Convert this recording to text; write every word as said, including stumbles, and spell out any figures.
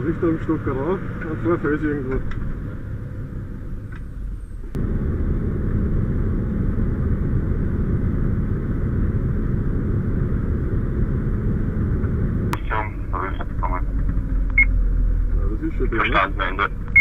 Richtung Stockerau, vor dem Fels irgendwo. Richtung, da ist es gekommen. Ja, das ist schon der. Verstanden, Ende.